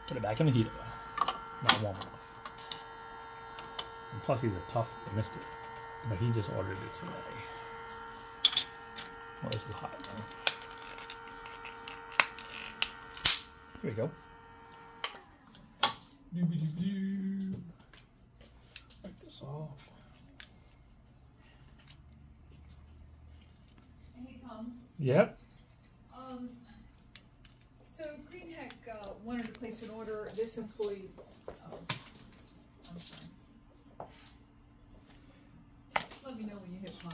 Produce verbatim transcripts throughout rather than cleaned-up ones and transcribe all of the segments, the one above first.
Put it back in the heater. Not warm enough. And plus, these are tough. I missed it. But he just ordered it today. Oh, this is hot, man. Here we go. Doo-ba-doo-ba-doo. Wipe this off. Hey, Tom. Yep. Um, so Green Heck uh, wanted to place an order. This employee, oh, I'm sorry. Let me know when you hit pause.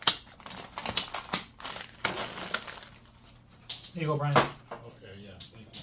Here you go, Brian. Okay, yeah, thank you.